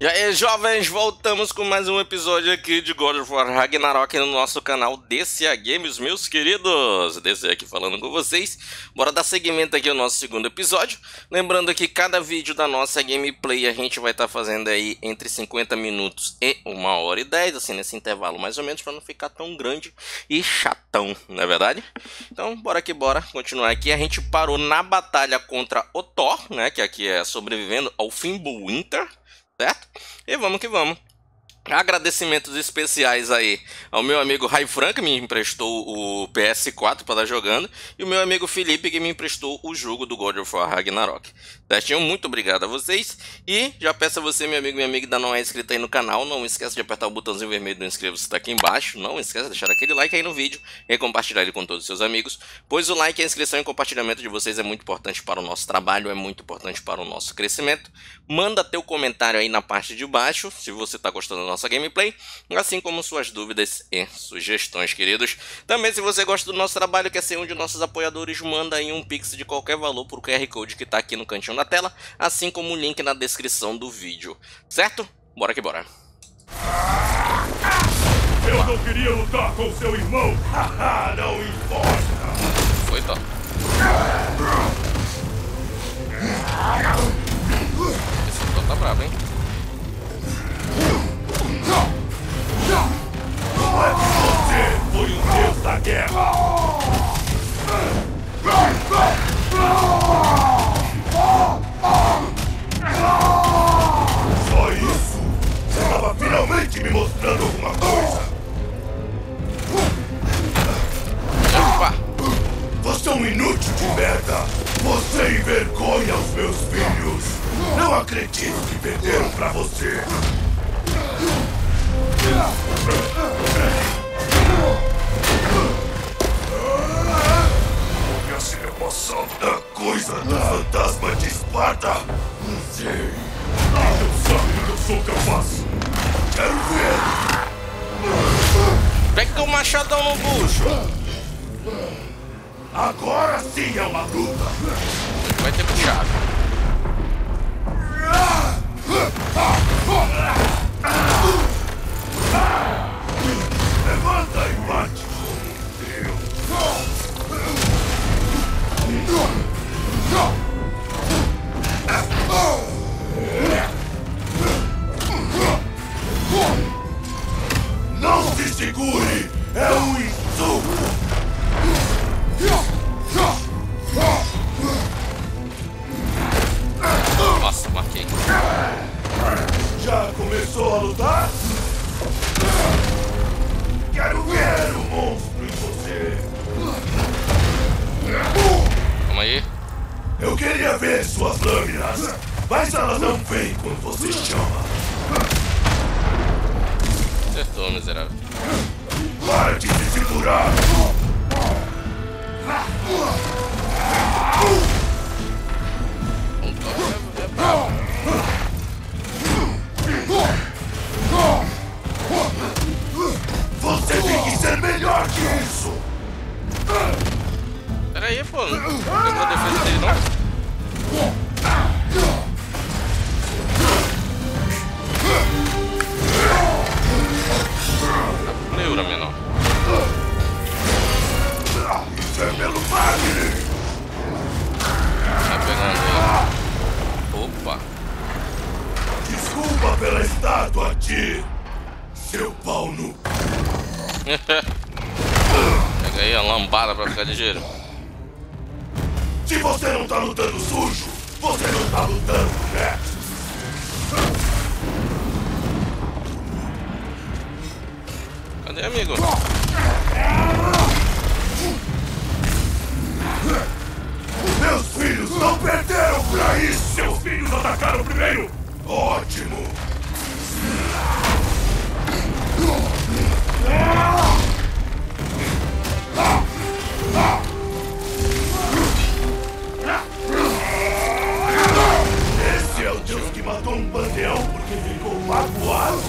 E aí, jovens, voltamos com mais um episódio aqui de God of War Ragnarok no nosso canal DCA Games, meus queridos. DCA aqui falando com vocês. Bora dar seguimento aqui ao nosso segundo episódio. Lembrando que cada vídeo da nossa gameplay a gente vai estar fazendo aí entre 50 minutos e 1h10, assim, nesse intervalo mais ou menos, para não ficar tão grande e chatão, não é verdade? Então, bora que bora, continuar aqui. A gente parou na batalha contra o Thor, né, que aqui é sobrevivendo ao Fimbulwinter. Certo? E vamos que vamos. Agradecimentos especiais aí ao meu amigo Rai Frank, que me emprestou o PS4 para estar jogando, e o meu amigo Felipe, que me emprestou o jogo do God of War Ragnarok. Certinho? Muito obrigado a vocês. E já peço a você, meu amigo e minha amiga, que ainda não é inscrito aí no canal, não esqueça de apertar o botãozinho vermelho do inscreva-se, está aqui embaixo. Não esqueça de deixar aquele like aí no vídeo e compartilhar ele com todos os seus amigos, pois o like, a inscrição e o compartilhamento de vocês é muito importante para o nosso trabalho, é muito importante para o nosso crescimento. Manda teu comentário aí na parte de baixo, se você está gostando da nossa gameplay, assim como suas dúvidas e sugestões, queridos. Também, se você gosta do nosso trabalho, quer ser um de nossos apoiadores, manda aí um pix de qualquer valor por QR Code que está aqui no cantinho da tela, assim como o link na descrição do vídeo, certo? Bora que bora. Eu não queria lutar com seu irmão. Haha, não importa. Foi, Thor. Esse Thor tá bravo, hein? Não é que você foi um deus da guerra. Só isso? Você estava finalmente me mostrando alguma coisa. Opa! Você é um inútil de merda. Você envergonha os meus filhos. Não acredito que perderam pra você. Quer ser passado da coisa do fantasma de Esparta? Não sei. Não sabe do que eu sou capaz. Quero ver. Pega o machadão no bucho. Agora sim é uma luta. Vai ter puxado. Levanta e bate. Não se segure! É um insulto! Nossa, marquei. Já começou a lutar? Quero ver o monstro em você! Calma aí. Eu queria ver suas lâminas, mas elas não vêm quando você chama. Acertou, miserável. Para de se segurar! O Thor é bravo. Você tem que ser melhor que isso! Pera aí, pô. Não pegou a defesa dele, não? Neura, menor. Isso é pelo Wagner! Tá pegando ele. Opa. Desculpa pela estátua, Tyr! Seu pau no... Pega aí a lambada pra ficar ligeiro. Se você não tá lutando sujo, você não tá lutando, né? Cadê, amigo? Meus filhos não perderam pra isso! Seus filhos atacaram primeiro! Ótimo! Esse é o deus que matou um panteão porque ficou magoado?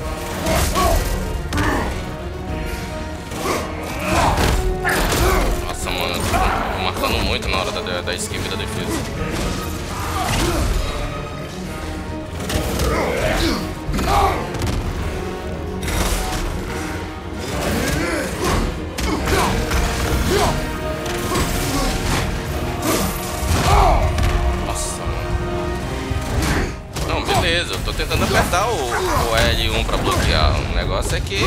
Nossa, mano, eu tô marcando muito na hora da esquiva e da defesa. apertar o L1 pra bloquear. O negócio é que...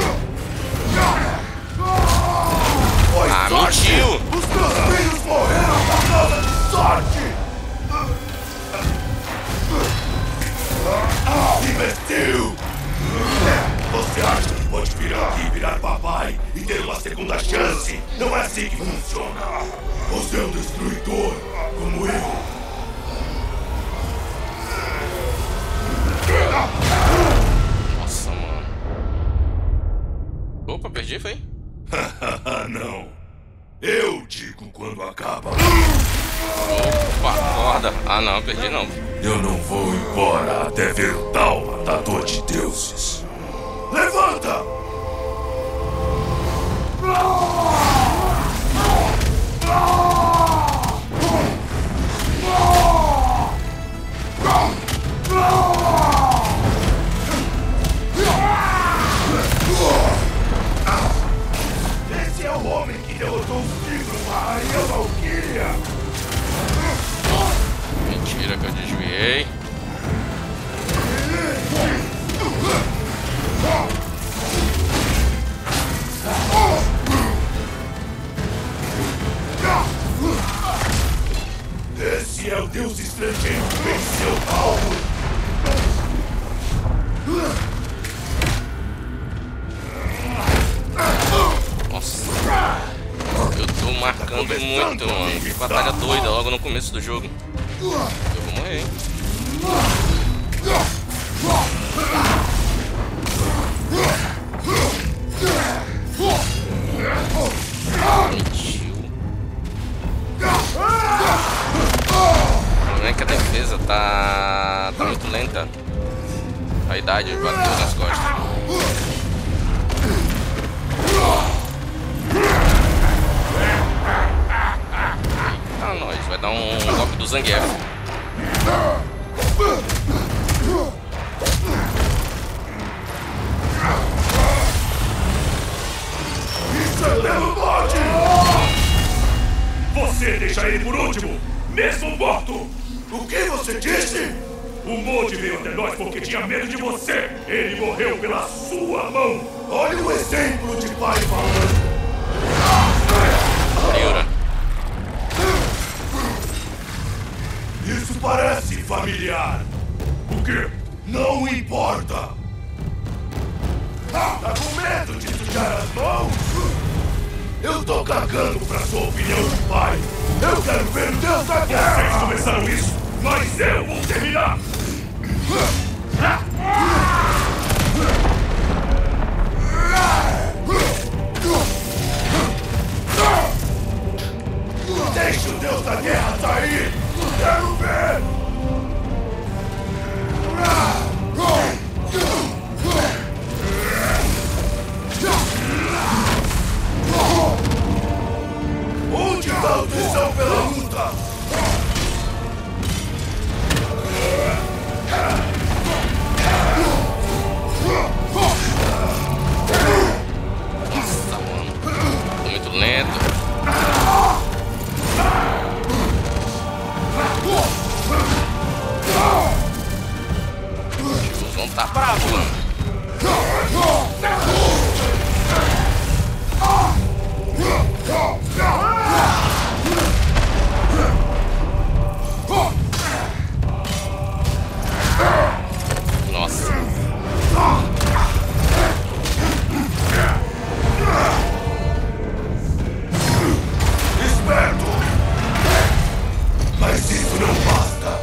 Ah, mentiu! Os meus filhos morreram por causa de sorte! Imbecil! Você acha que pode vir aqui e virar papai e ter uma segunda chance? Não é assim que funciona! Você é um destruidor, como eu! Nossa, mano. Opa, perdi, foi? Não. Eu digo quando acaba. Opa, acorda. Ah, não, perdi não. Eu não vou embora até ver o tal matador de deuses. Levanta! Esse é o homem que derrotou os filhos da rainha Valkyria. Mentira que eu desviei. Esse é o deus estrangeiro que venceu Paulo. Nossa. Eu tô marcando muito, mano. Que batalha doida logo no começo do jogo. Eu vou morrer, hein? Mentiu. Não é que a defesa tá muito lenta. A idade bateu nas costas. Ah, nós vai dar um golpe do Zangief. Isso é verdade! Você deixa ele por último, mesmo morto! O que você disse? O Modi veio até nós porque tinha medo de você! Ele morreu pela sua mão! Olha o exemplo de pai falando! Miura. Isso parece familiar! O quê? Não importa! Tá com medo de sujar as mãos? Eu tô cagando pra sua opinião de pai! Eu quero ver o Deus da Guerra! Vocês começaram isso, mas eu vou terminar! Deixa o Deus da Guerra sair! Quero ver! Onde está a tesão pela luta? Nossa, mano. Tô muito lento. O João tá bravo, mano. Nossa. Esperto! Mas isso não basta!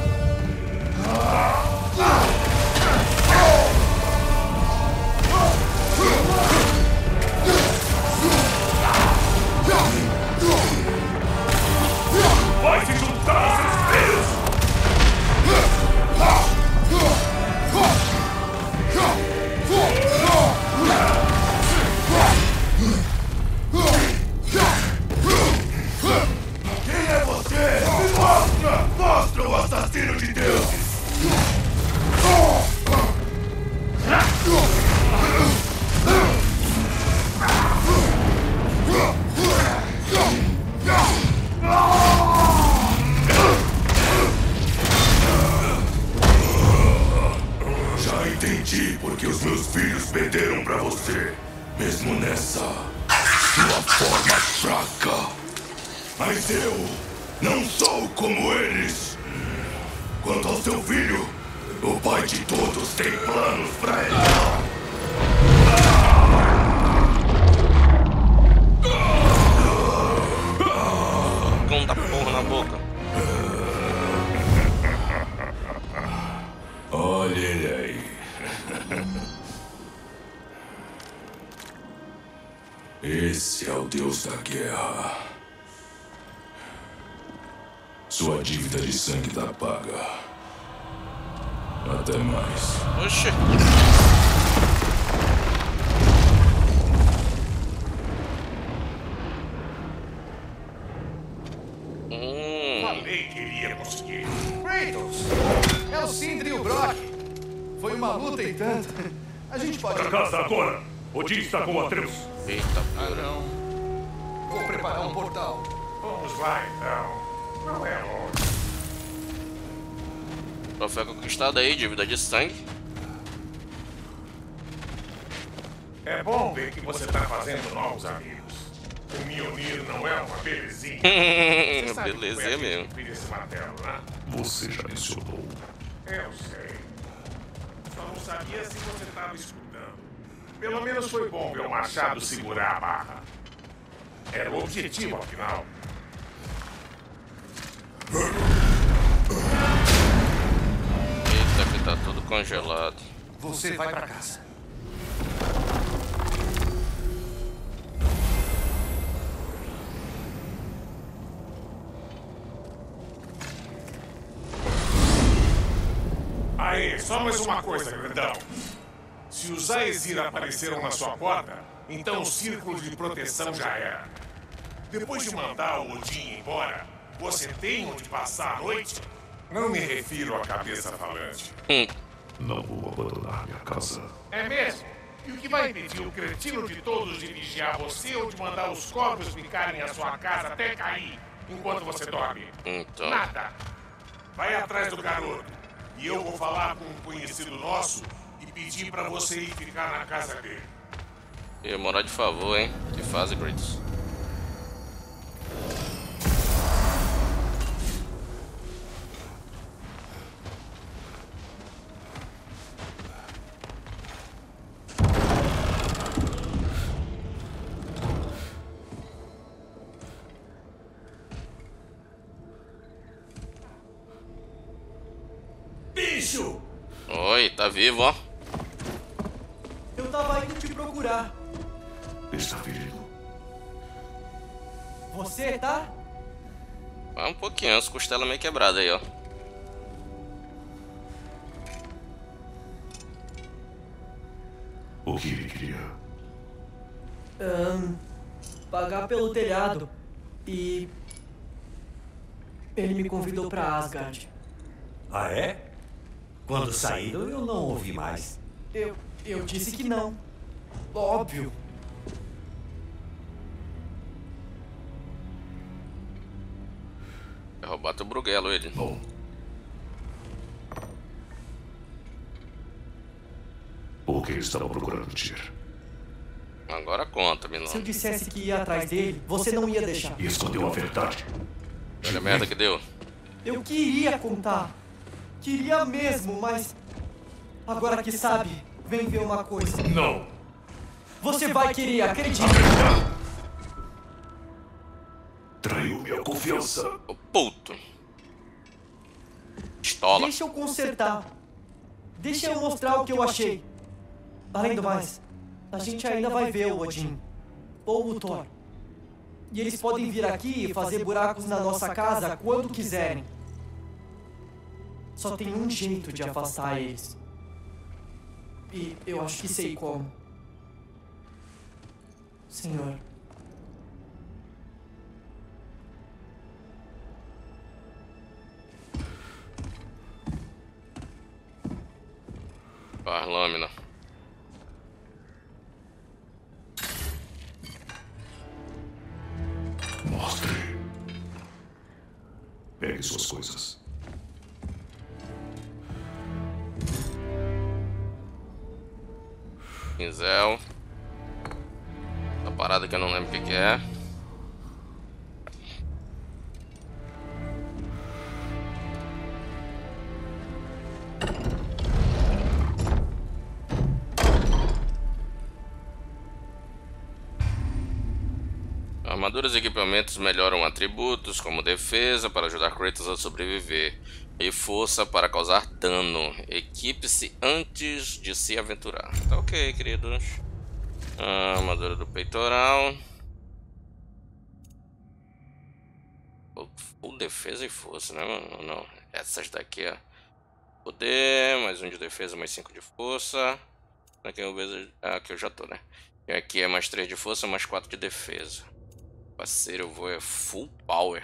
Meus filhos perderam pra você, mesmo nessa sua forma fraca. Mas eu não sou como eles. Quanto ao seu filho, o pai de todos tem planos pra ele. Cão da porra na boca. Olha ele aí. Esse é o Deus da guerra. Sua dívida de sangue tá paga. Até mais. Oxi. Falei que iria conseguir. Kratos! É o Sindri e o Brock. Foi uma luta e tanto. A gente pode... Pra casa agora! Odin está com o Atreus. Eita, pura. Não. Vou preparar um portal. Vamos lá então. Não é longe. Troféu conquistado aí, dívida de sangue. É bom ver que você tá fazendo novos amigos. O Mjolnir não é uma belezinha. Belezinha mesmo. Esse martelo, né? Você já mencionou. Eu sei. Só não sabia se você estava escutando. Pelo menos foi bom ver o machado segurar a barra. Era o objetivo, afinal. Eita, que tá tudo congelado. Você vai pra casa. Aí, só mais uma coisa, grandão. Se os Aesir apareceram na sua porta, então o círculo de proteção já era. Depois de mandar o Odin embora, você tem onde passar a noite? Não me refiro à cabeça falante. Não vou abandonar minha casa. É mesmo? E o que vai impedir o cretino de todos de vigiar você ou de mandar os corvos picarem a sua casa até cair enquanto você dorme? Então. Nada. Vai atrás do garoto. E eu vou falar com um conhecido nosso e pedir pra você ir ficar na casa dele. Ia morar de favor, hein? Que fase, Kratos. Bicho! Oi, tá vivo, ó. Eu tava indo te procurar. Está ferido. Você tá? Vai um pouquinho, as costelas meio quebradas aí, ó. O que ele queria? Pagar pelo telhado. E ele me convidou pra Asgard. Ah, é? Quando saíram, eu não ouvi mais. Eu disse que não. Óbvio. É roubar teu Bruguelo, ele. Bom. O que ele estava procurando, Tyr? Agora conta, menino. Se eu dissesse que ia atrás dele, você não ia deixar. E escondeu a verdade. Olha a merda que deu. Eu queria contar. Queria mesmo, mas... Agora que sabe, vem ver uma coisa. Não! Você vai querer, acredita. Traiu minha confiança. Ô puto. Pistola. Deixa eu consertar. Deixa eu mostrar o que eu achei. Além do mais, a gente ainda vai ver o Odin. Ou o Thor. E eles podem vir aqui e fazer buracos na nossa casa quando quiserem. Só tem um jeito de afastar eles. E eu acho que sei como. Senhor. As lâminas. Mostre. Pegue suas coisas. Pincel. Essa parada que eu não lembro o que é. Armaduras e equipamentos melhoram atributos como defesa para ajudar Kratos a sobreviver e força para causar dano. Equipe-se antes de se aventurar. Tá ok, queridos. Armadura do peitoral. Full defesa e força, né? Não, essas daqui, ó. Poder, mais um de defesa, mais 5 de força. Aqui eu vejo. Aqui eu já tô, né? E aqui é mais 3 de força, mais 4 de defesa. Parceiro, eu vou full power.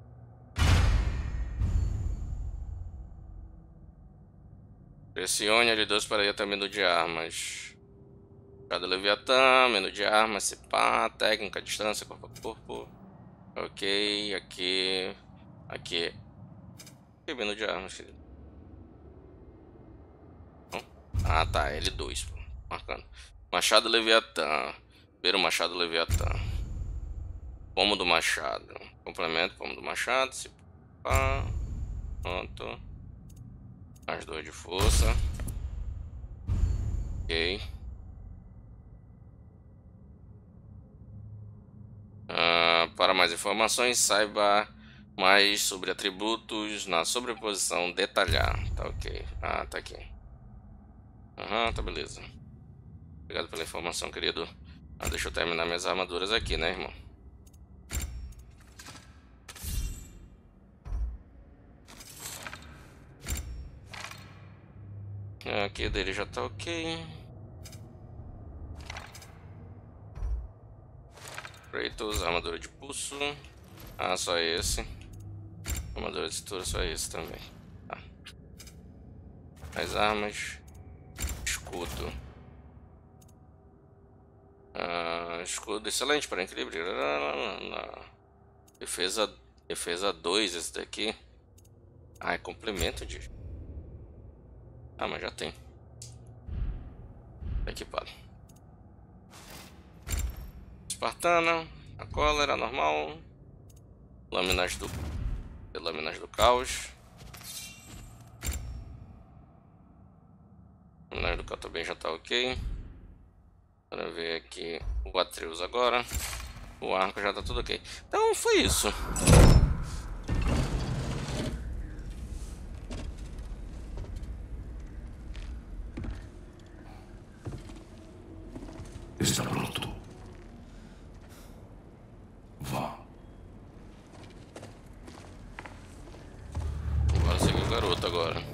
Pressione L2 para ir até menu de armas. Cada Leviatã, menu de armas, se pá, técnica, distância, corpo a corpo. Ok, aqui. Aqui menu de armas, querido. Ah tá, L2, pô, marcando. Machado Leviatã. Primeiro Machado Leviatã. Pomo do machado. Complemento, pomo do machado. Se pá. Pronto. Mais 2 de força. Ok. Para mais informações, saiba mais sobre atributos na sobreposição detalhar. Tá ok. Ah, tá aqui. Aham, tá beleza. Obrigado pela informação, querido. Deixa eu terminar minhas armaduras aqui, né, irmão? Aqui dele já tá ok. Kratos, armadura de pulso. Ah, só esse. Armadura de cintura, só esse também. Tá. Mais armas. Escudo. Escudo excelente para equilíbrio. Defesa 2 esse daqui. Ah, é complemento de... Ah, mas já tem. Tá equipado. Espartana. A cólera normal. Lâminas do caos. Lâminas do caos também já tá ok. Para ver aqui o Atreus agora. O arco já tá tudo ok. Então foi isso. Está pronto. Vá. Bora seguir o garoto agora.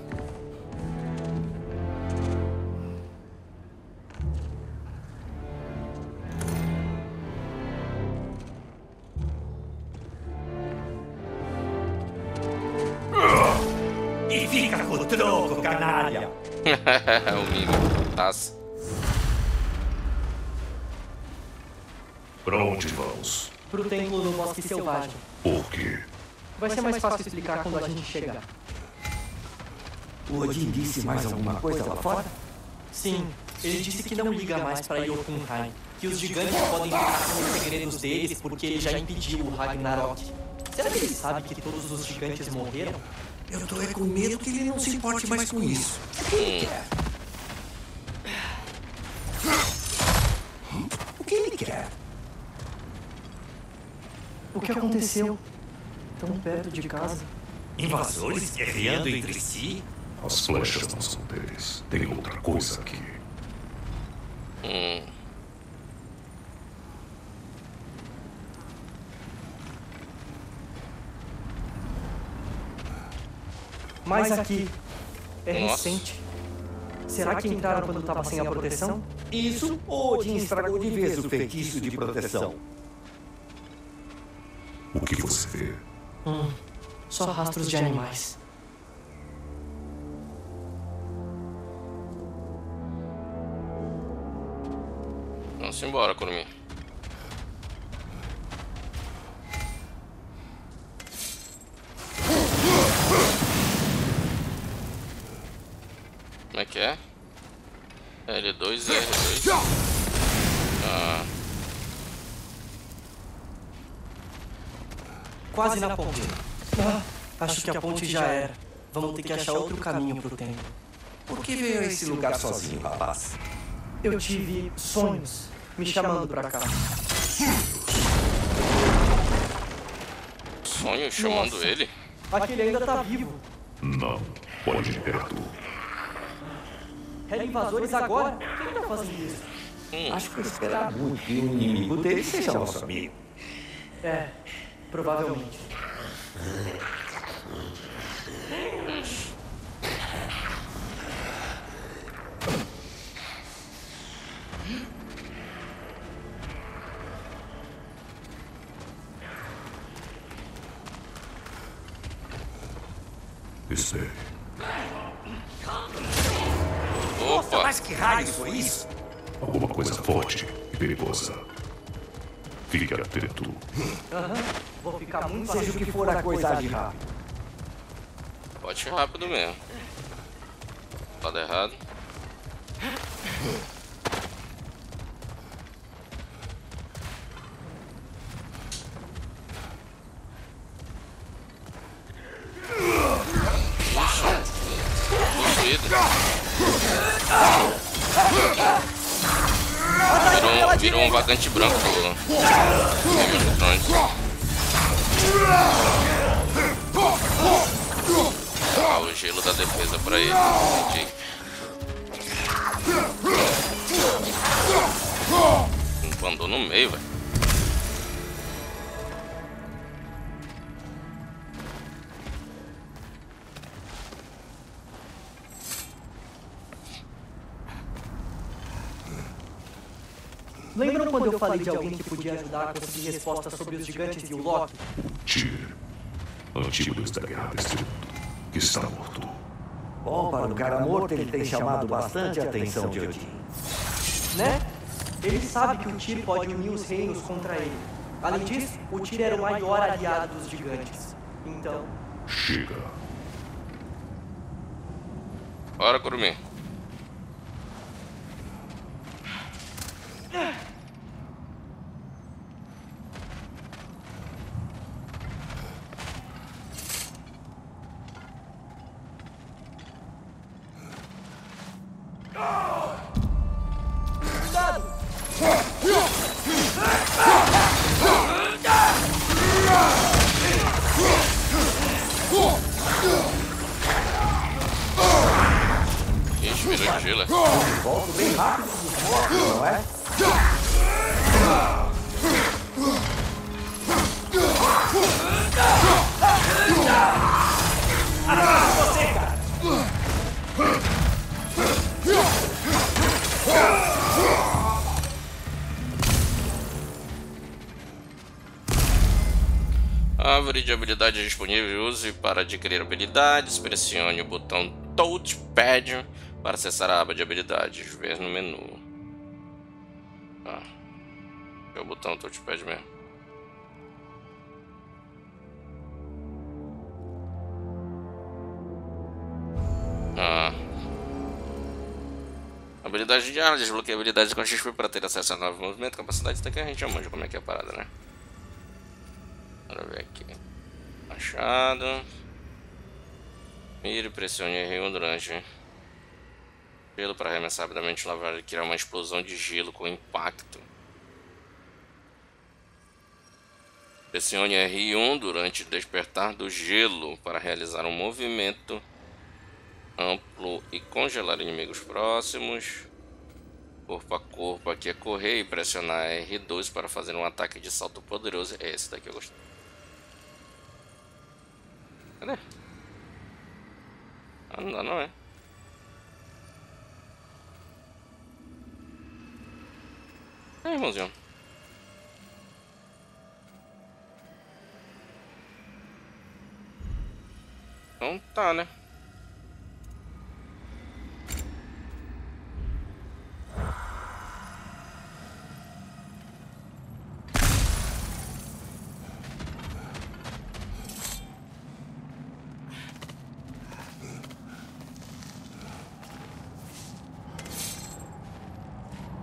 E fica com o troco, canalha! O mimo. Taça. Pra onde vamos? Pro templo do Bosque Selvagem. Por quê? Vai ser mais fácil explicar quando a gente chegar. O Odin disse mais alguma coisa lá fora? Sim, ele disse que não liga mais pra Jotunheim, que os gigantes podem ficar com os segredos deles porque ele já impediu o Ragnarok. Será que ele sabe que todos os gigantes morreram? Eu tô com medo que ele não se importe mais com isso. O que ele quer? O que aconteceu? Tão perto de casa. Invasores guerreando entre si? As flechas não são deles. Tem outra coisa aqui. Mas aqui é Nossa. recente. Será que entraram quando tava sem a proteção? Isso, Odin estragou de vez o feitiço de proteção. O que você vê? Só rastros de animais. Vamos embora, Kurumi. Como é que é? L2 e R2. Ah. Quase na ponte. Acho que a ponte já era. Vamos ter que achar outro caminho pro templo. Por que veio a esse lugar sozinho, rapaz? Eu tive sonhos me chamando pra cá. Sonho chamando Nossa. ele? Aquele ainda tá vivo. Não, pode ir perto. Era invasores agora? Quem tá fazendo isso? Acho que esperar muito que o inimigo dele seja nosso amigo. É, provavelmente. Espere. Opa! Mas que raio foi isso? Alguma coisa forte e perigosa. Fique atento. Vou ficar muito Seja o que for a coisa de rápido. Pode ir rápido mesmo. Lado errado. Virou um vagante branco do Game of Thrones. Ah, o gelo da defesa pra ele. Entendi. Andou no meio, velho. Lembram quando eu falei de alguém que podia ajudar a conseguir respostas sobre os gigantes e o Loki? Tyr, antigo deus da guerra deste mundo, que está morto. Bom, para um cara morto, ele tem chamado bastante a atenção de Odin. Né? Ele sabe que o Tyr pode unir os reinos contra ele. Além disso, o Tyr era o maior aliado dos gigantes. Então... Chega. Bora, Kurumi. Ixi, virou de gelo. Volto bem rápido dos mortos, não é? Você, cara! Árvore de habilidades disponível. Use para adquirir habilidades. Pressione o botão Touchpad para acessar a aba de habilidades. Ver no menu. É o botão Touchpad mesmo. Habilidade de arma. Desbloqueia habilidades com XP para ter acesso a novo movimento. Capacidade até que a gente já manja como é que é a parada, né? Bora ver aqui. Machado. Mire, pressione R1 durante gelo para arremessar rapidamente lavar e criar uma explosão de gelo com impacto. Pressione R1 durante o despertar do gelo para realizar um movimento amplo e congelar inimigos próximos. Corpo a corpo aqui é correr e pressionar R2 para fazer um ataque de salto poderoso. É esse daqui eu gostei. Cadê? Ah, não dá não, é? É, irmãozinho. Então tá, né?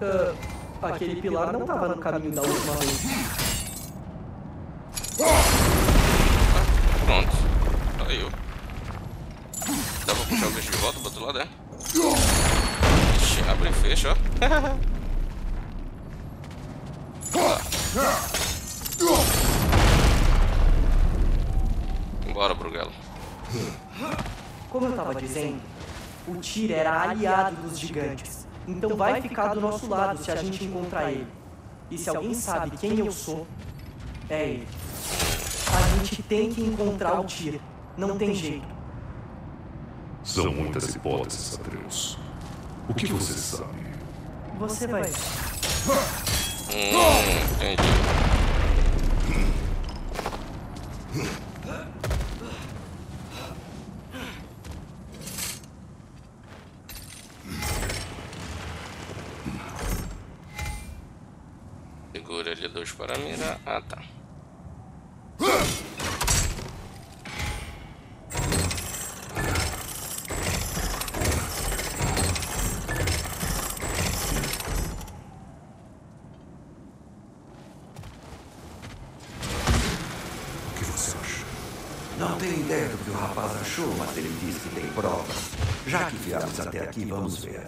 Aquele pilar não tava no caminho da última vez. Pronto. Aí eu. Dá pra puxar o bicho de volta pro outro lado, é? Ixi, abre e fecha, ó. Bora, Brugelo. Como eu tava dizendo, o Tyr era aliado dos gigantes. Então vai ficar do nosso lado se a gente encontrar ele. E se alguém sabe quem eu sou, é ele. A gente tem que encontrar o Tyr. Não tem jeito. São muitas hipóteses, Atreus. O que você sabe? Você vai. Entendi. Segura L2 para mirar. Ah, tá. O que você acha? Não tenho ideia do que o rapaz achou, mas ele diz que tem provas. Já que viemos até aqui, vamos ver.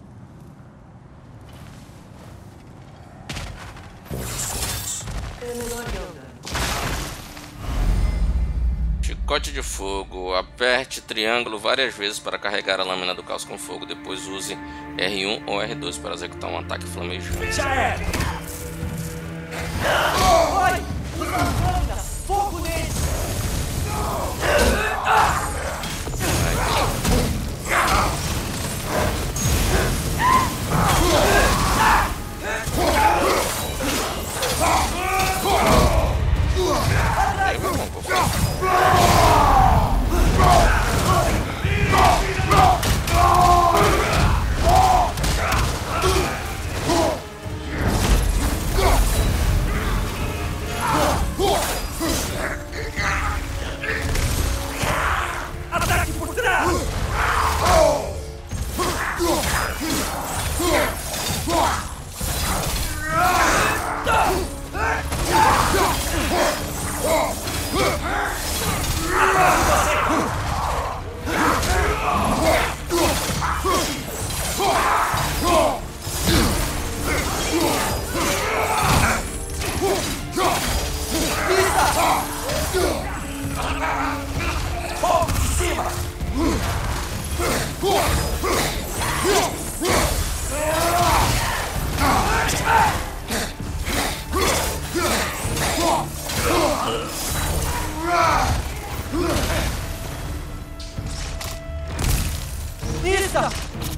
É melhor eu andar. Chicote de fogo. Aperte triângulo várias vezes para carregar a lâmina do caos com fogo. Depois use R1 ou R2 para executar um ataque flamejante. Já era! Vai! Lâmina! Fogo nele! Ataque por trás! Fogo em cima! Nissa!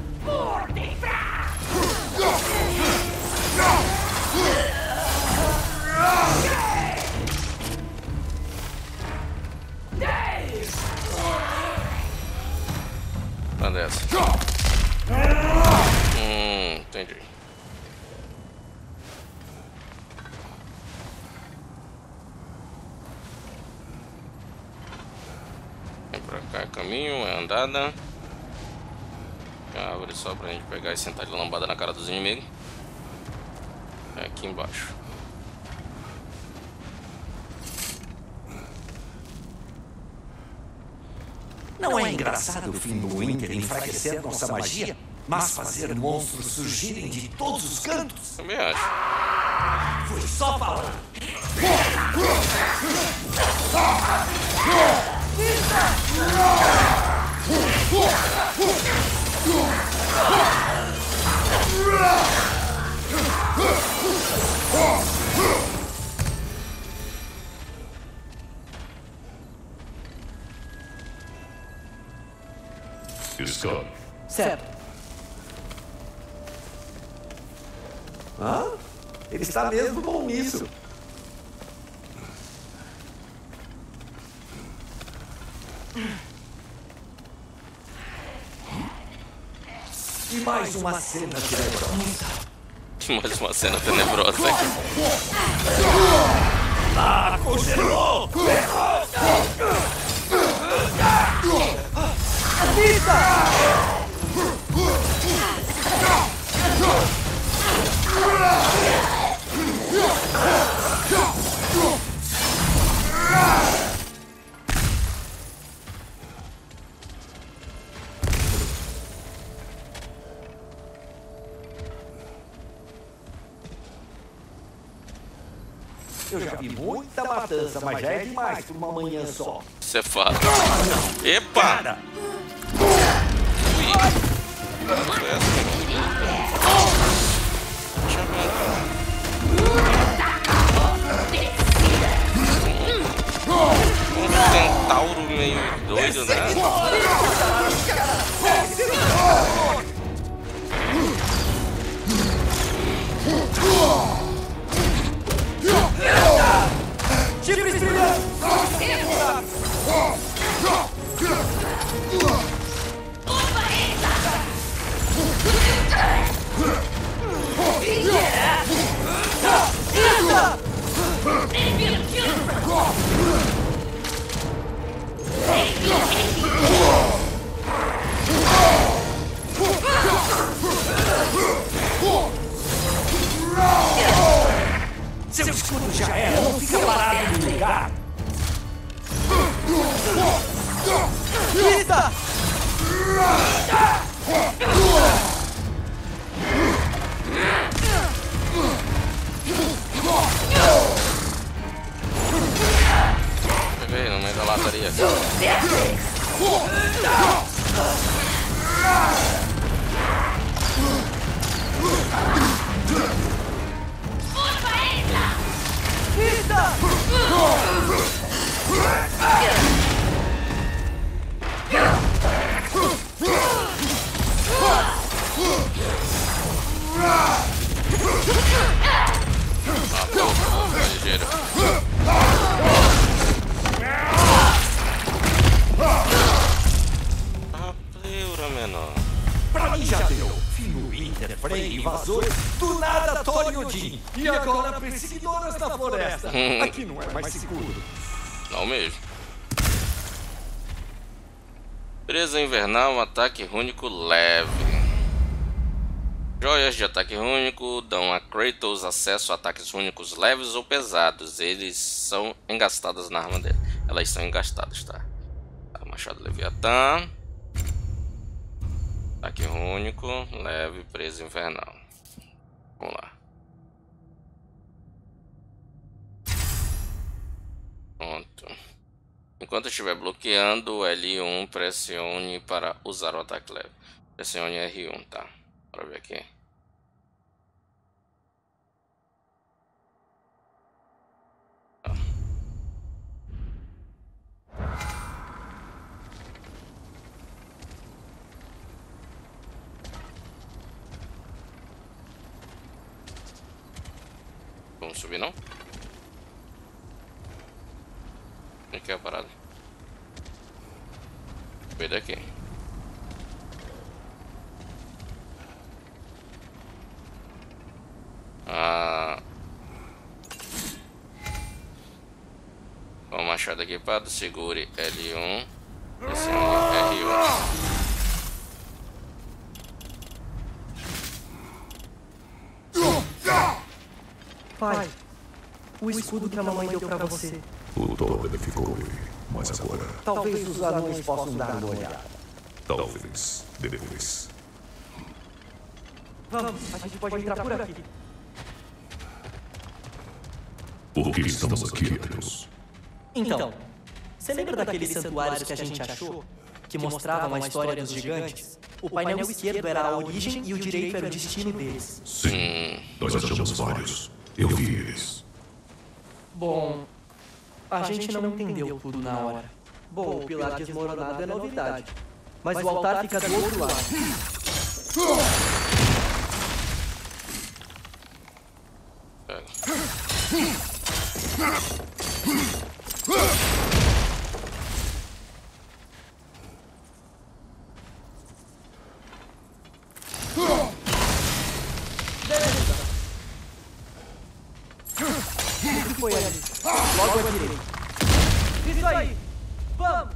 Tá dessa. Entendi. Vem pra cá, é caminho, é andada. Abre só pra gente pegar e sentar de lambada na cara dos inimigos. É aqui embaixo. Não é engraçado o fim do Winter enfraquecer nossa magia, mas fazer monstros surgirem de todos os cantos? Também acho. Foi só falar. Scott, Certo. Hã? Ele está mesmo bom nisso. E mais uma cena tenebrosa. Mais uma cena tenebrosa aqui. Ah, congelou! Nissa! Eu já vi muita matança, mas já é demais por uma manhã só. Isso é fato. Epa! Cara! Ui. Foi essa? Deixa eu ver. Um centauro meio doido, né? Chifres brilhantes! Seu escudo já era, não fica parado no lugar. Grita! Peguei no meio da lataria. Ligeiro. Ah, pleura menor. Pra mim já deu. Fino Inter, Frey, invasor, do nada Toriodin. E agora perseguidoras na floresta. Aqui não é mais seguro. Não mesmo. Presa invernal, ataque rúnico leve. Joias de ataque único dão a Kratos acesso a ataques rúnicos leves ou pesados. Eles são engastados na arma dele. Elas são engastadas, tá? Machado Leviatã. Ataque único, leve, presa invernal. Vamos lá. Pronto. Enquanto estiver bloqueando, L1 pressione para usar o ataque leve. Pressione R1, tá? Bora ver aqui. Tá. Vamos subir, não? Aqui é a parada. Subir daqui. Com o machado equipado, segure L1, pressione R1. Pai, o escudo que a mamãe deu pra você. O Thor danificou ele, mas agora, Talvez os anões possam dar uma olhada. talvez, depois. Vamos, a gente pode entrar por aqui. Por que estamos aqui, Atreus? Então, você lembra daqueles santuários que a gente achou? Que mostravam a história dos gigantes? O painel esquerdo era a origem e o direito era o destino deles. Sim, nós achamos vários. Eu vi eles. Bom, a gente não entendeu tudo na hora. Bom, o pilar desmoronado é novidade. Mas o altar fica do outro lado. O que foi ali? Logo à direita. Isso aí! Vamos!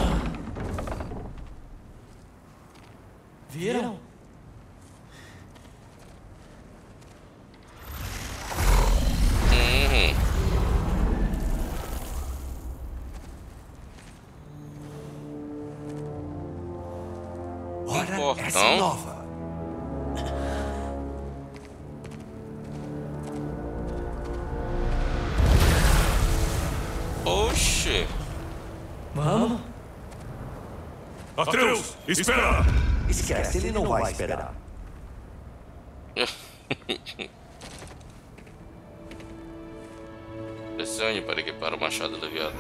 Viram? Agora portão. essa nova. Oxi. Vamos? Atreus, espera! Esquece, ele não vai esperar. Pressione para equipar o machado do Leviatã.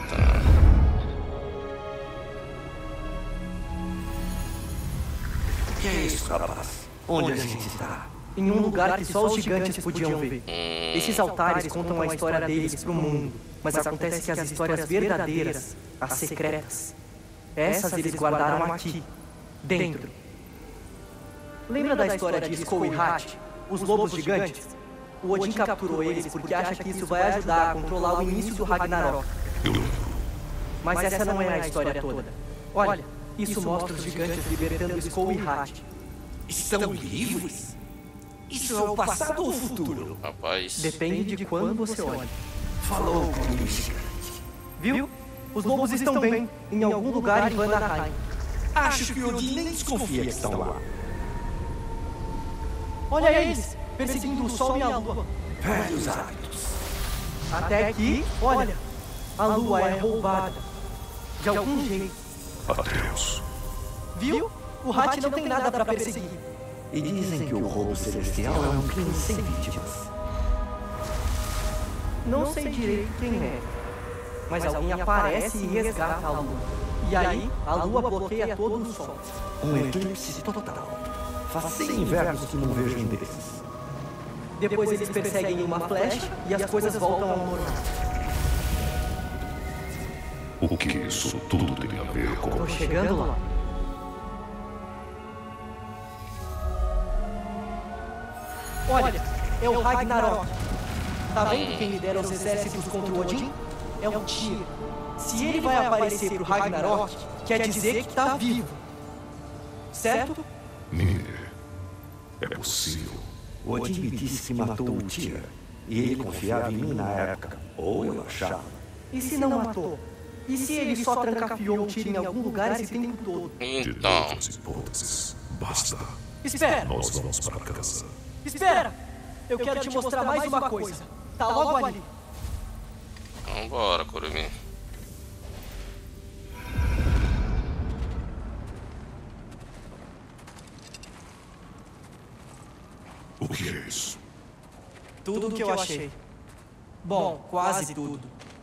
O que é isso, rapaz? Onde a gente está? Em um lugar que só os gigantes podiam ver. Esses altares contam a história deles pro mundo, mas acontece que as histórias verdadeiras, as secretas, essas eles guardaram aqui, dentro. Lembra da história de Skoll e Hat, os lobos gigantes? O Odin capturou eles porque acha que isso vai ajudar a controlar o início do Ragnarok. Eu lembro. Mas essa não é a história toda. Olha, isso mostra os gigantes libertando Skoll e Hat. Estão livres? Isso é o passado ou o futuro? Rapaz. Depende de quando você olha. Falou comigo, gigante. Viu? Os lobos estão bem, em algum lugar em Vanaheim. Acho que o Odin nem desconfia que estão lá. Olha eles, perseguindo o sol e a lua. Velhos hábitos. Até que, olha, a lua é roubada. De algum jeito. Atreus. Viu? O Hat não tem nada para perseguir. E dizem que o roubo celestial é um crime sem vítimas. Não sei direito quem é, mas alguém aparece e resgata a lua. E aí, a lua bloqueia todo o sol. Um eclipse total. Faz 100 invernos que não vejo um desses. Depois eles perseguem uma flecha e as coisas voltam ao normal. O que isso tudo tem a ver com... Tô chegando lá. Olha, é o Ragnarok. Tá vendo quem lidera os exércitos contra o Odin? É o Tyr. Se ele vai aparecer pro Ragnarok, quer dizer que tá vivo. Certo? Mimir. É possível. O Odin me disse que matou o Tyr. E ele confiava em mim na época. Ou eu achava. E se não matou? E se ele só trancafiou o Tyr em algum lugar esse tempo todo? Então. Tiremos as hipóteses. Basta. Espera! Nós vamos para casa. Espera! Eu quero te mostrar mais uma coisa. Tá logo ali. Vambora, Kurumi. O que é isso? Tudo o que eu achei. Bom, quase tudo.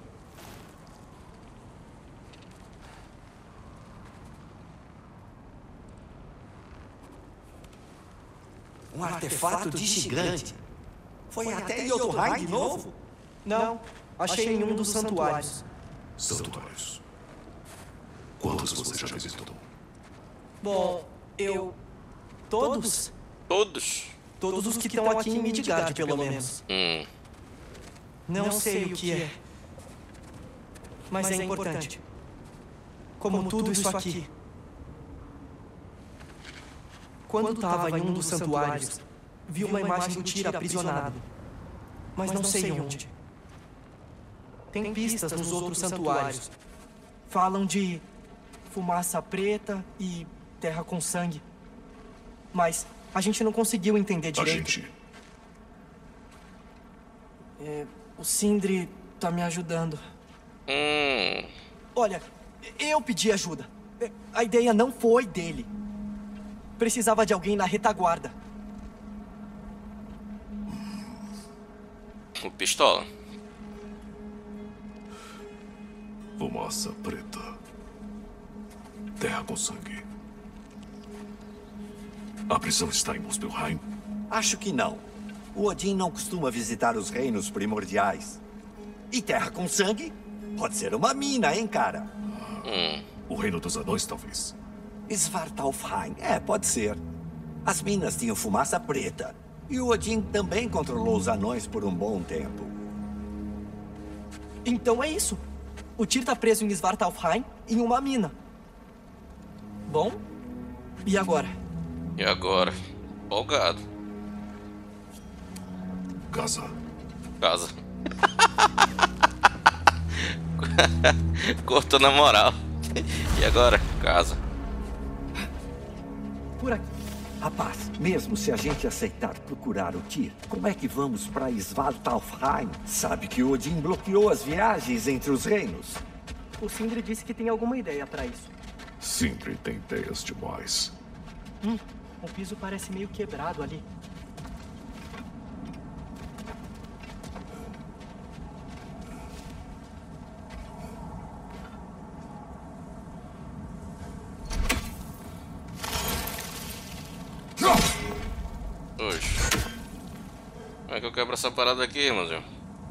Um artefato de gigante. Foi até Jotunheim de novo? Não, achei em um dos santuários. Santuários. Quantos você já visitou? Bom, Todos? Todos? Todos os que estão aqui em Midgard, pelo menos. Não sei o que é. Mas é importante. Como tudo isso aqui. Quando estava em um dos santuários, vi uma imagem do Tyr aprisionado. Mas não sei onde. Tem pistas nos outros santuários. Falam de fumaça preta e terra com sangue. Mas a gente não conseguiu entender direito. O Sindri tá me ajudando. Olha, eu pedi ajuda. A ideia não foi dele. Precisava de alguém na retaguarda. O pistola. Fumaça preta. Terra com sangue. A prisão está em Muspelheim? Acho que não. O Odin não costuma visitar os reinos primordiais. E terra com sangue? Pode ser uma mina, hein, cara? O reino dos anões, talvez. Svartalfheim. Pode ser. As minas tinham fumaça preta. E o Odin também controlou os anões por um bom tempo. Então é isso. O Tyr tá preso em Svartalfheim em uma mina. Bom, e agora? E agora? Empolgado. Casa. Casa. Cortou na moral. E agora? Casa. por aqui. Rapaz, mesmo se a gente aceitar procurar o Tyr, como é que vamos para Svartalfheim? Sabe que Odin bloqueou as viagens entre os reinos. O Sindri disse que tem alguma ideia pra isso. Sindri tem ideias demais. O piso parece meio quebrado ali. Oxe. Como é que eu quebro essa parada aqui, irmãozinho?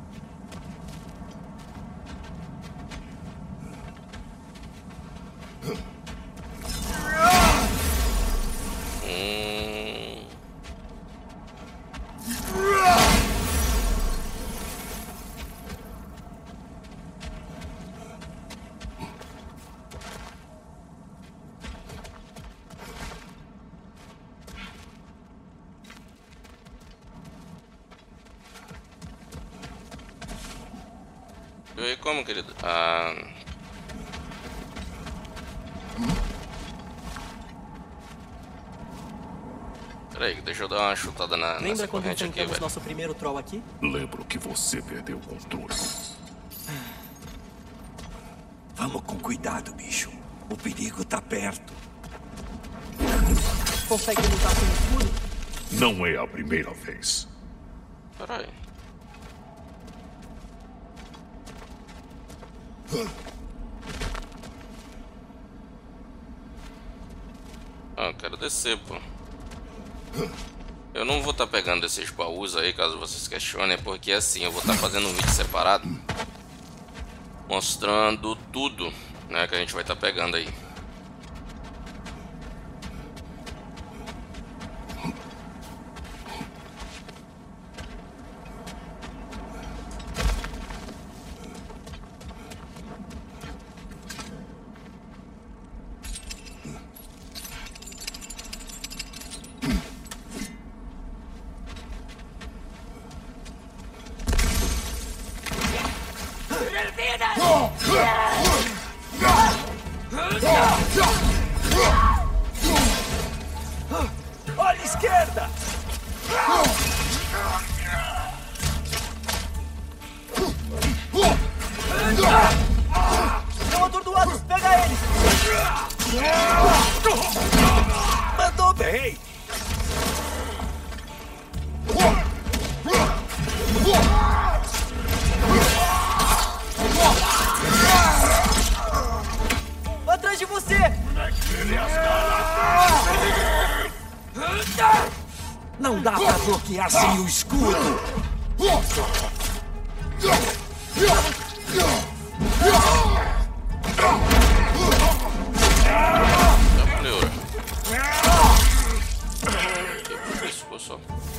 E aí, como, querido? Peraí, deixa eu dar uma chutada nessa Lembra quando corrente aqui, enfrentamos velho. nosso primeiro troll aqui? Lembro que você perdeu o controle. Vamos com cuidado, bicho. O perigo tá perto. Consegue lutar com o escuro? Não é a primeira vez. Peraí. Eu quero descer, pô. Eu não vou estar pegando esses baús aí, caso vocês questionem, porque assim, eu vou estar fazendo um vídeo separado mostrando tudo, né, que a gente vai estar pegando aí. Olha a esquerda! Estão atordoados! Pega eles! Mandou bem! Atrás de você! Não dá pra bloquear sem o escudo! Só.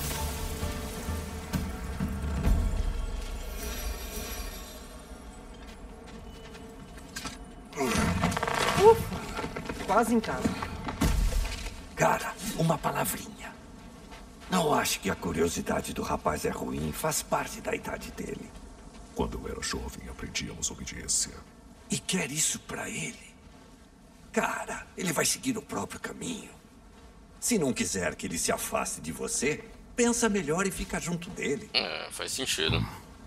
Quase em casa. Cara, uma palavrinha. Não acho que a curiosidade do rapaz é ruim, faz parte da idade dele. Quando eu era jovem, aprendíamos obediência. E quer isso pra ele? Cara, ele vai seguir o próprio caminho. Se não quiser que ele se afaste de você, pensa melhor e fica junto dele. É, faz sentido.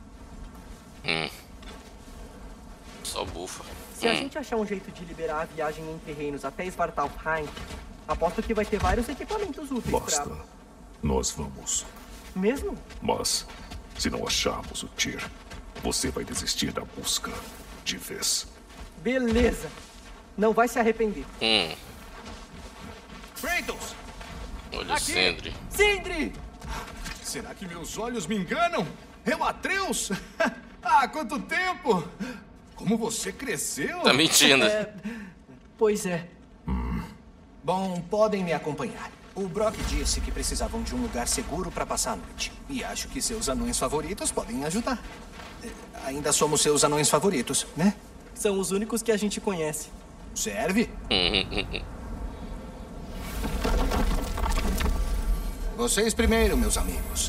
Só bufa. Se a gente achar um jeito de liberar a viagem entre reinos até Svartalfheim, aposto que vai ter vários equipamentos úteis Basta. Nós vamos. Mesmo? Mas, se não acharmos o Tyr, você vai desistir da busca de vez. Beleza. Não vai se arrepender. Kratos! Olha o Aqui. Sindri. Sindri! Será que meus olhos me enganam? É o Atreus? Ah, quanto tempo! Como você cresceu! Tá mentindo. Pois é. Bom, podem me acompanhar. O Brock disse que precisavam de um lugar seguro para passar a noite. E acho que seus anões favoritos podem ajudar. Ainda somos seus anões favoritos, né? São os únicos que a gente conhece. Serve? Vocês primeiro, meus amigos.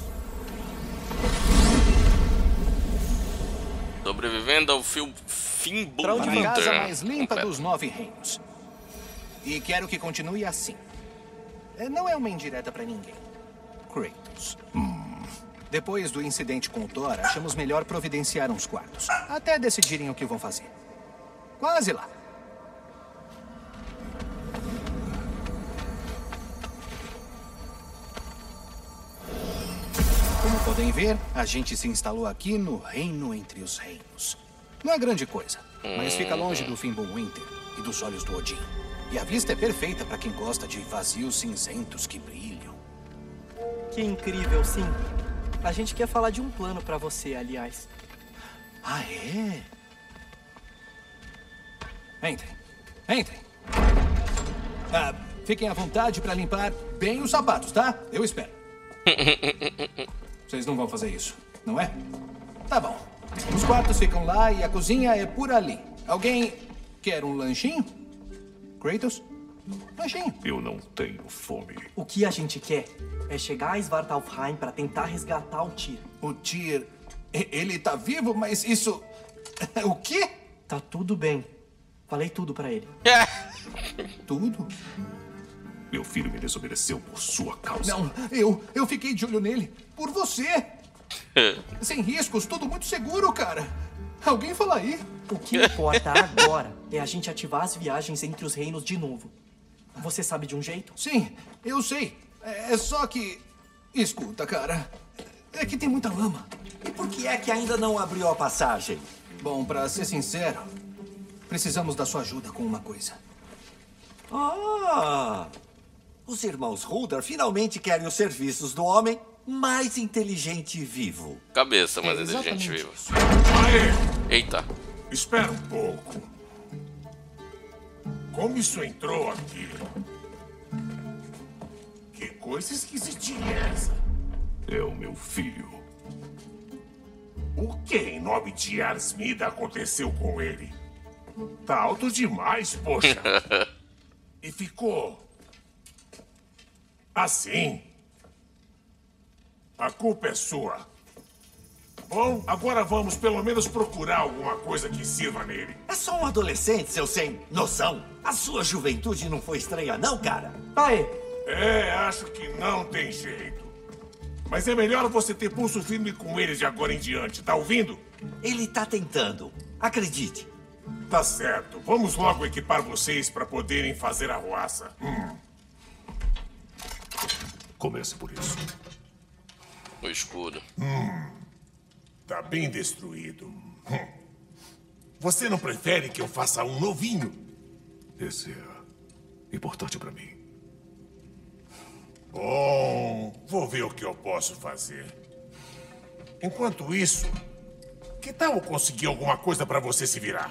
Sobrevivendo ao fim Para a casa Winter. mais limpa dos 9 reinos. E quero que continue assim. Não é uma indireta pra ninguém. Kratos. Depois do incidente com o Thor, achamos melhor providenciar uns quartos. Até decidirem o que vão fazer. Quase lá. Como podem ver, a gente se instalou aqui no Reino Entre os Reinos. Não é grande coisa, mas fica longe do Fimbulwinter e dos olhos do Odin. E a vista é perfeita para quem gosta de vazios cinzentos que brilham. Que incrível, sim. A gente quer falar de um plano pra você, aliás. Ah, é? Entrem. Entrem. Fiquem à vontade para limpar bem os sapatos, tá? Eu espero. Vocês não vão fazer isso, não é? Tá bom. Os quartos ficam lá e a cozinha é por ali. Alguém quer um lanchinho? Kratos? Lanchinho. Eu não tenho fome. O que a gente quer é chegar a Svartalfheim pra tentar resgatar o Tyr. O Tyr... Ele tá vivo, mas isso... O quê? Tá tudo bem. Falei tudo pra ele. Tudo? Meu filho me desobedeceu por sua causa. Não, eu fiquei de olho nele. Por você. Sem riscos, tudo muito seguro, cara. Alguém fala aí. O que importa agora é a gente ativar as viagens entre os reinos de novo. Você sabe de um jeito? Sim, eu sei. É só que... Escuta, cara. É que tem muita lama. E por que é que ainda não abriu a passagem? Bom, pra ser sincero, precisamos da sua ajuda com uma coisa. Ah! Os irmãos Huldar finalmente querem os serviços do homem mais inteligente e vivo. Cabeça mais inteligente vivo. Aê! Eita. Espera um pouco. Como isso entrou aqui? Que coisa esquisitinha é essa? É o meu filho. O que em nome de Arsmida aconteceu com ele? Tá alto demais, poxa. E ficou... assim. A culpa é sua. Bom, agora vamos pelo menos procurar alguma coisa que sirva nele. É só um adolescente, seu sem noção. A sua juventude não foi estranha, não, cara? Aê! Acho que não tem jeito. Mas é melhor você ter pulso firme com ele de agora em diante, tá ouvindo? Ele tá tentando. Acredite. Tá certo. Vamos logo equipar vocês para poderem fazer a roça. Comece por isso. O escudo. Tá bem destruído. Você não prefere que eu faça um novinho? Esse é importante pra mim. Bom, vou ver o que eu posso fazer. Enquanto isso, que tal eu conseguir alguma coisa para você se virar?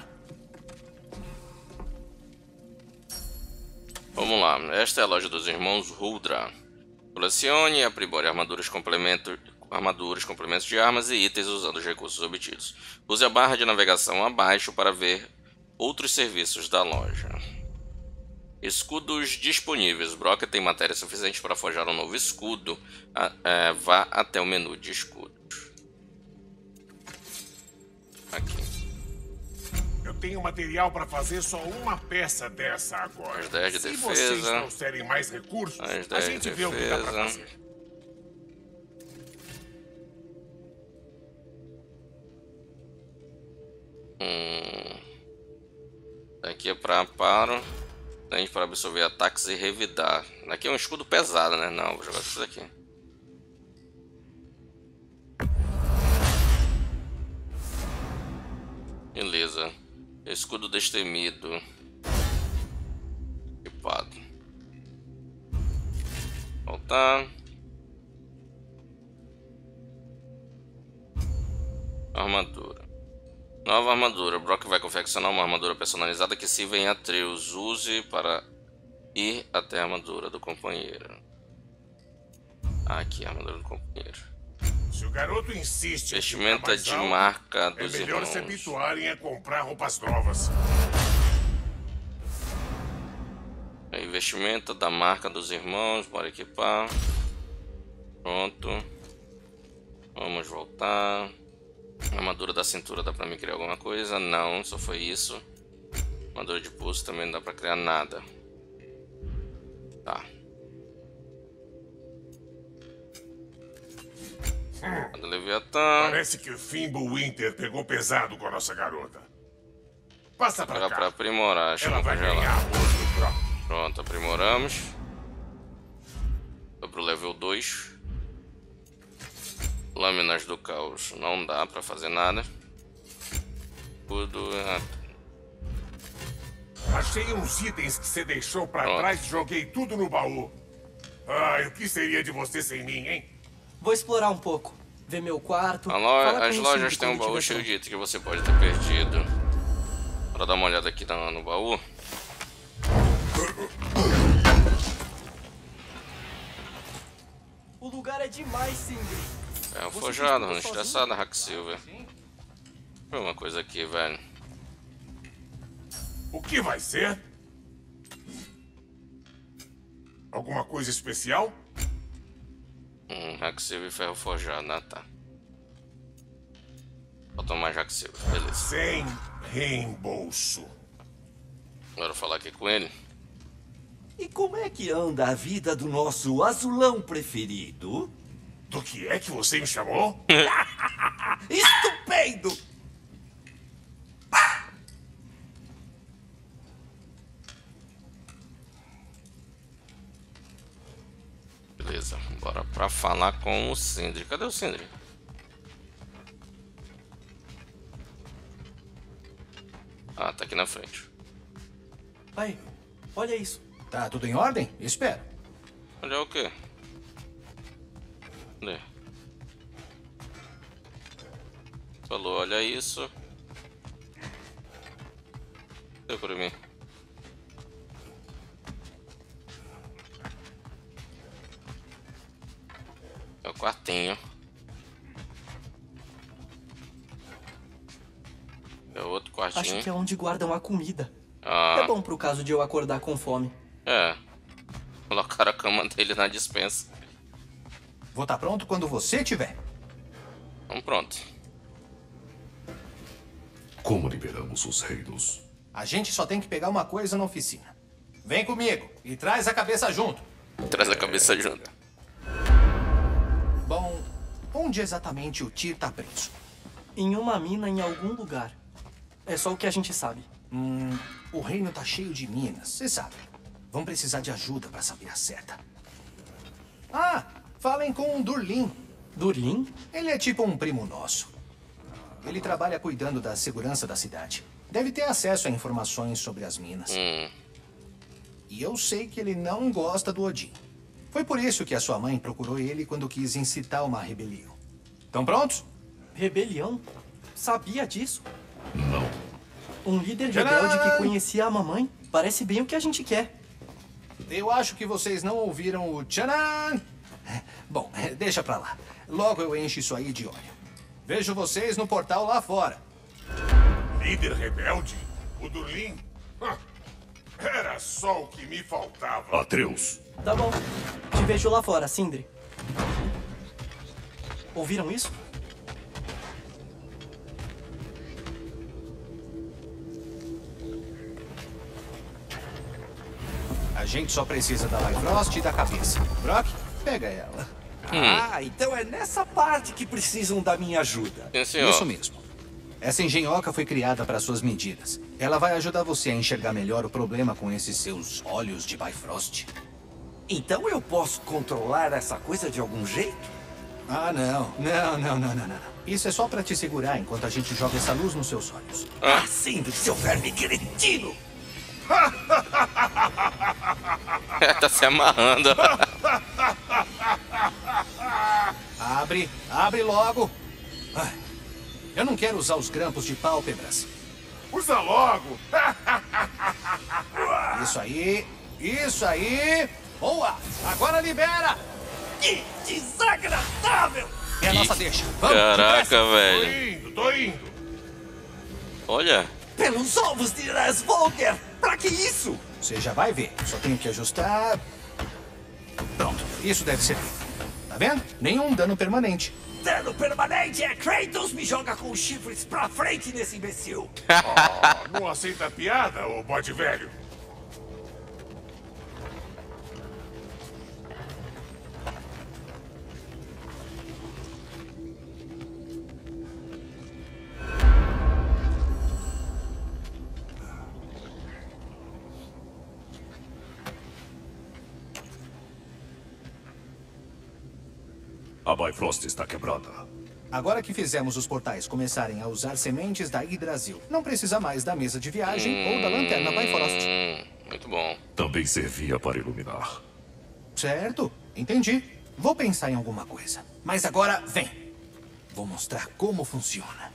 Vamos lá. Esta é a loja dos irmãos Huldar. Colecione e aprimore armaduras, complementos de armas e itens usando os recursos obtidos. Use a barra de navegação abaixo para ver outros serviços da loja. Escudos disponíveis. Brock tem matéria suficiente para forjar um novo escudo. Vá até o menu de escudos. Aqui. Eu tenho material para fazer só uma peça dessa agora. As 10 de Se defesa. vocês trouxerem mais recursos, As 10 a gente de vê o que dá pra defesa. fazer. Aqui é para amparo. Tem para absorver ataques e revidar. Aqui é um escudo pesado, né? Não, vou jogar isso daqui. Beleza. Escudo destemido. Equipado. Voltar. Armadura. Nova armadura. Brock vai confeccionar uma armadura personalizada que sirva em Atreus. Use para ir até a armadura do companheiro. Aqui a armadura do companheiro. Se o garoto insiste em Vestimenta ficar de mais alto, marca dos é melhor irmãos. se habituarem a comprar roupas novas. Aí, vestimenta da marca dos irmãos. Bora equipar. Pronto. Vamos voltar. Armadura da cintura, dá pra mim criar alguma coisa? Não, só foi isso. Armadura de pulso também não dá pra criar nada. Tá. Do Leviatã. Parece que o Fimbulwinter pegou pesado com a nossa garota. Passa pra Era cá. pra aprimorar, Ela chama vai congelar. ganhar outro Brock. Pronto, aprimoramos. Foi pro level 2. Lâminas do caos. Não dá pra fazer nada. Tudo. Achei uns itens que você deixou pra Pronto. trás e joguei tudo no baú. Ai, o que seria de você sem mim, hein? Vou explorar um pouco. Ver meu quarto. As lojas têm um baú cheio de itens que você pode ter perdido. Bora dar uma olhada aqui no baú. O lugar é demais, Sindri. É um forjado, mano. Estressado, Hacksilver. Tem uma coisa aqui, velho. O que vai ser? Alguma coisa especial? Hacksilver e ferro forjado, né? Tá. Falta mais Hacksilver, beleza. Sem reembolso. Agora eu vou falar aqui com ele. E como é que anda a vida do nosso azulão preferido? Do que é que você me chamou? Estupendo! Beleza, bora pra falar com o Sindri. Cadê o Sindri? Ah, tá aqui na frente. Aí, olha isso. Tá tudo em ordem? Espero. Olha o quê? Cadê? Falou, olha isso. Deu por mim. É o quartinho. É outro quartinho. Acho que é onde guardam a comida. Ah, É bom pro caso de eu acordar com fome. é. Colocaram a cama dele na dispensa. Vou estar pronto quando você tiver. Então pronto. Como liberamos os reinos? A gente só tem que pegar uma coisa na oficina. Vem comigo e traz a cabeça junto. Traz a cabeça junto. Bom, onde exatamente o Tyr tá preso? Em uma mina em algum lugar. É só o que a gente sabe. O reino tá cheio de minas, você sabe. Vão precisar de ajuda pra saber a certa. Ah, falem com o Durlin. Durlin? Ele é tipo um primo nosso. Ele trabalha cuidando da segurança da cidade. Deve ter acesso a informações sobre as minas. E eu sei que ele não gosta do Odin. Foi por isso que a sua mãe procurou ele quando quis incitar uma rebelião. Estão prontos? Rebelião? Sabia disso? Não. Um líder Tcharam! rebelde que conhecia a mamãe? Parece bem o que a gente quer. Eu acho que vocês não ouviram o tcharam. Bom, deixa pra lá. Logo eu encho isso aí de óleo. Vejo vocês no portal lá fora. Líder rebelde? O Durlin? Era só o que me faltava. Atreus. Tá bom. Te vejo lá fora, Sindri. Ouviram isso? A gente só precisa da Bifrost e da cabeça. Brock, pega ela. Ah, então é nessa parte que precisam da minha ajuda. Sim, senhor. Isso mesmo. Essa engenhoca foi criada para suas medidas. Ela vai ajudar você a enxergar melhor o problema com esses seus olhos de Bifrost. Então eu posso controlar essa coisa de algum jeito? Ah, não. Não. Isso é só para te segurar enquanto a gente joga essa luz nos seus olhos. Assim, do seu verme cretino! Tá se amarrando. Abre logo. Ai, eu não quero usar os grampos de pálpebras. Usa logo! Isso aí. Boa! Agora libera! Que desagradável! É a nossa deixa. Vamos, Caraca, depressa. Tô velho. indo, tô indo. Olha. Pelos ovos de Rasvolger! Pra que isso? Você já vai ver. Só tenho que ajustar. Pronto. Isso deve ser feito. Tá vendo? Nenhum dano permanente. Dano permanente é Kratos me joga com os chifres pra frente nesse imbecil! Não aceita piada, ô bode velho? A Bifrost está quebrada. Agora que fizemos os portais começarem a usar sementes da Yggdrasil, não precisa mais da mesa de viagem ou da lanterna Bifrost. Muito bom. Também servia para iluminar. Certo, entendi. Vou pensar em alguma coisa. Mas agora, vem. Vou mostrar como funciona.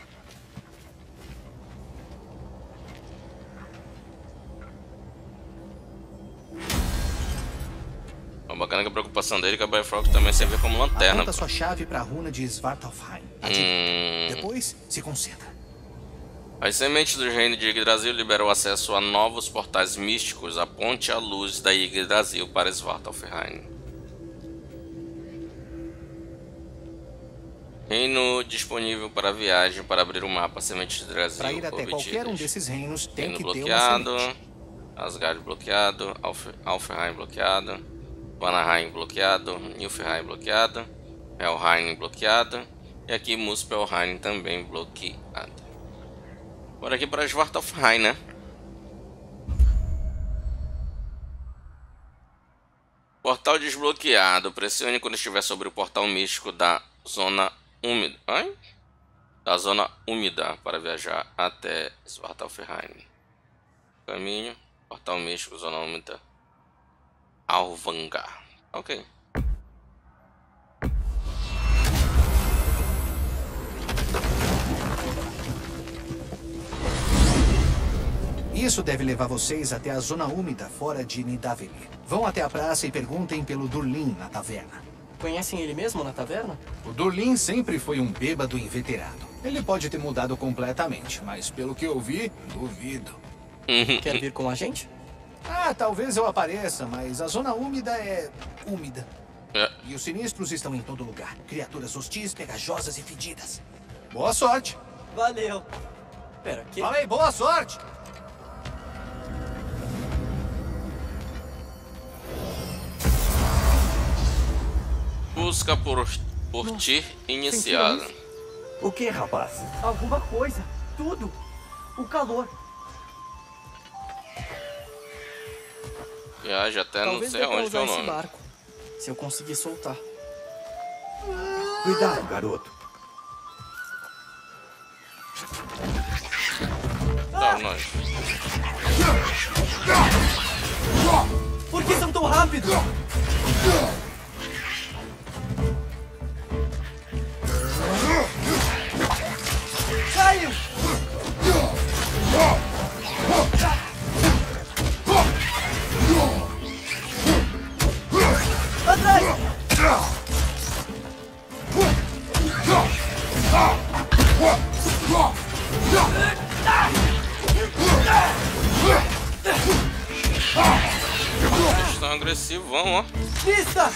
O bacana é que a preocupação dele é que a Bifrost também serve como lanterna. Aponta sua chave para a runa de Svartalfheim. Depois, se concentra. As sementes do reino de Yggdrasil liberam acesso a novos portais místicos, a ponte à luz da Yggdrasil para Svartalfheim. Reino disponível para viagem para abrir o mapa Sementes de Yggdrasil. Para ir até qualquer um desses reinos, tem Reino que bloqueado, ter uma semente. Asgard bloqueado, Alfheim bloqueado, Vanaheim bloqueado, Nilfheim bloqueado, Helheim bloqueado e aqui Muspelheim também bloqueado. Por aqui para Svartalfheim, né? Portal desbloqueado. Pressione quando estiver sobre o portal místico da zona úmida. Da zona úmida para viajar até Svartalfheim. Caminho. Portal místico, zona úmida. Alvangar. Ok. Isso deve levar vocês até a zona úmida fora de Nidavellir. Vão até a praça e perguntem pelo Durlin na taverna. Conhecem ele mesmo na taverna? O Durlin sempre foi um bêbado inveterado. Ele pode ter mudado completamente, mas pelo que eu vi, duvido. Quer vir com a gente? Talvez eu apareça, mas a zona úmida é úmida. E os sinistros estão em todo lugar. Criaturas hostis, pegajosas e fedidas. Boa sorte. Valeu. Pera, que? Falei, boa sorte. Busca por ti iniciada. O que, rapaz? Alguma coisa. Tudo. O calor. Viaja até não Talvez sei dê pra onde que é o usar esse nome. barco, se eu conseguir soltar. Cuidado, garoto. Tá, nós. Por que são tão rápidos? Saiu! Atrás! Eles estão agressivão, ó. Vista!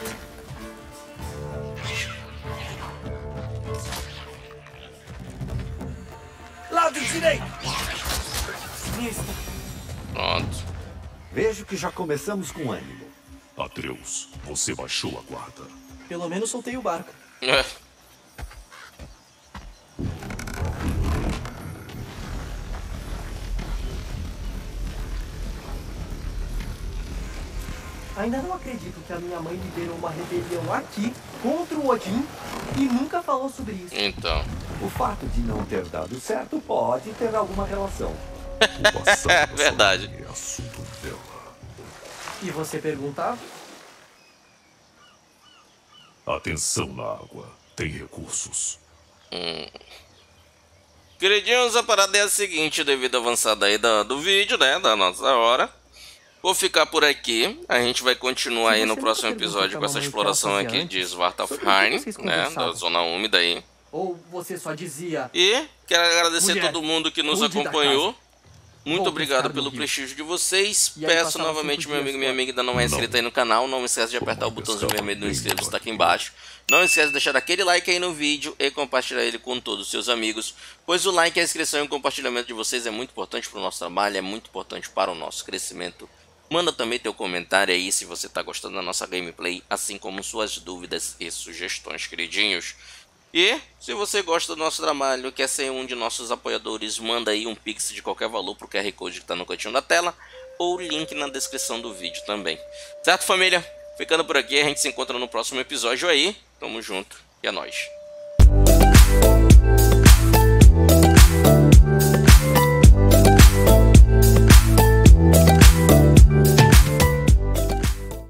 Lado direito! Vista! Pronto. Vejo que já começamos com ânimo. Atreus, você baixou a guarda. Pelo menos soltei o barco. Ainda não acredito que a minha mãe liderou uma rebelião aqui contra o Odin e nunca falou sobre isso. Então. O fato de não ter dado certo pode ter alguma relação. O passado da Verdade. sua mãe é assunto dela. E você perguntava? Atenção na água. Tem recursos. Queridinhos, a parada é a seguinte, devido à avançada aí do vídeo, né, da nossa hora. Vou ficar por aqui, a gente vai continuar aí no próximo episódio com essa exploração aqui de Svartalfheim, né, da zona úmida aí. Ou você só dizia... E quero agradecer a Mulher, todo mundo que nos cuide da acompanhou. casa. Muito Vou obrigado buscar no pelo rio. prestígio de vocês. E aí Peço passava novamente, 5 meu amigo e minha dias amiga, ainda não é inscrito aí no canal, não esquece de apertar o botãozinho vermelho do inscreva-se, está aqui embaixo. Não esquece de deixar aquele like aí no vídeo e compartilhar ele com todos os seus amigos, pois o like, a inscrição e o compartilhamento de vocês é muito importante para o nosso trabalho, é muito importante para o nosso crescimento. Manda também teu comentário aí se você está gostando da nossa gameplay, assim como suas dúvidas e sugestões, queridinhos. E se você gosta do nosso trabalho, quer ser um de nossos apoiadores, manda aí um pix de qualquer valor pro QR Code que está no cantinho da tela ou link na descrição do vídeo também. Certo, família? Ficando por aqui, a gente se encontra no próximo episódio aí. Tamo junto e é nóis.